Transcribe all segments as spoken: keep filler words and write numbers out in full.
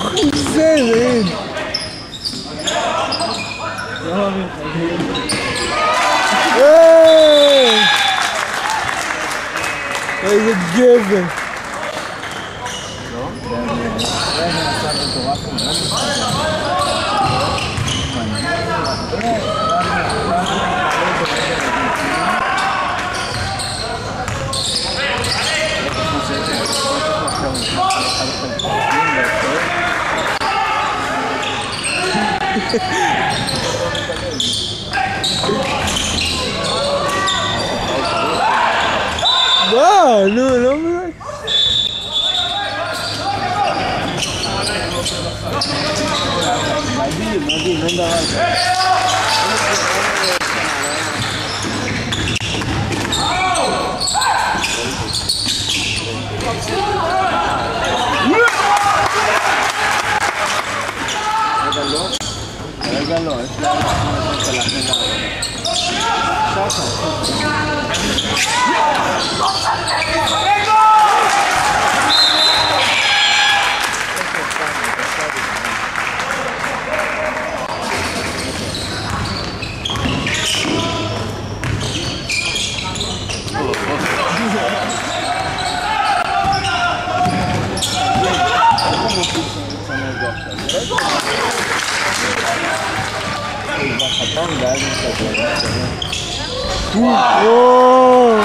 זרן! איזה גבר! וואו, נו, לא מבין. מדהים, מדהים, אין דבר כזה. רגע לא, רגע לא, יש לה שלחנו לה. וואו!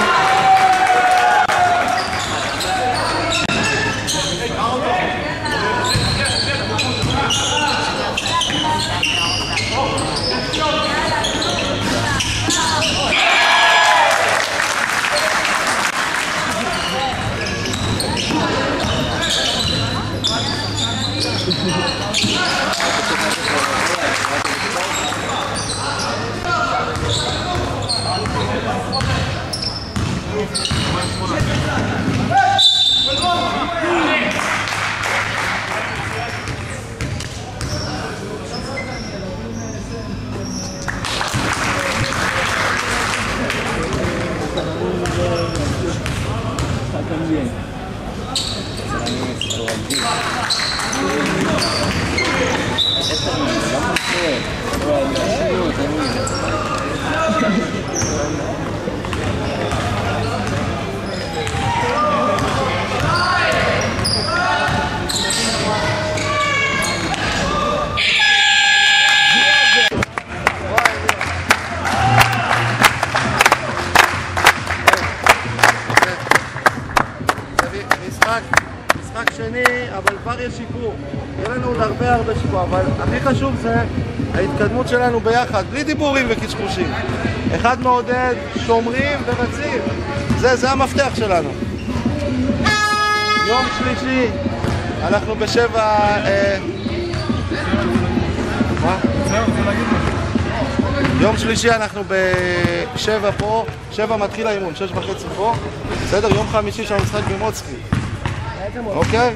משחק שני, אבל כבר יש שיפור. יהיה לנו עוד הרבה הרבה שיפור, אבל הכי חשוב זה ההתקדמות שלנו ביחד, בלי דיבורים וקשקושים. אחד מעודד, שומרים ורצים. זה, זה המפתח שלנו. יום שלישי, אנחנו בשבע... אה... מה? יום שלישי אנחנו בשבע פה, שבע מתחיל האימון, שש וחצי פה. בסדר, יום חמישי שלנו משחק במוצקי. אוקיי?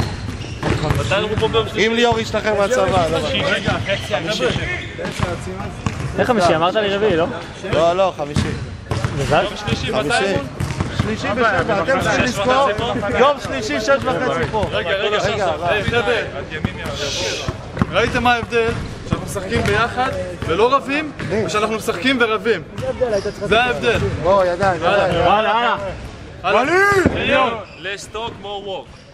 אם ליאור ישתחרר מהצבא, לא בטוח. רגע, חצי חמישי. איך חמישי? אמרת לי רביעי, לא? לא, לא, חמישי. מזל? שלישי, מתי אימון? שלישי בשבע, אתם צריכים לזכור, יום שלישי, שש וחצי פה. רגע, רגע, חבר'ה, ראיתם מה ההבדל? שאנחנו משחקים ביחד ולא רבים, ושאנחנו משחקים ורבים. זה ההבדל. בוא, ידיים, ידיים. הלאה, הלאה. הלאה. Let's talk more walk.